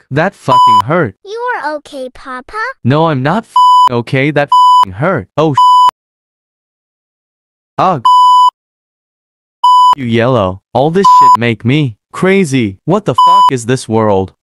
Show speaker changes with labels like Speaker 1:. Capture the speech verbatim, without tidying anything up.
Speaker 1: fuck. That fucking hurt.
Speaker 2: You are okay, Papa?
Speaker 1: No, I'm not f***ing okay. That f***ing hurt. Oh, sh**. Ugh. You yellow. All this shit make me crazy. What the fuck is this world?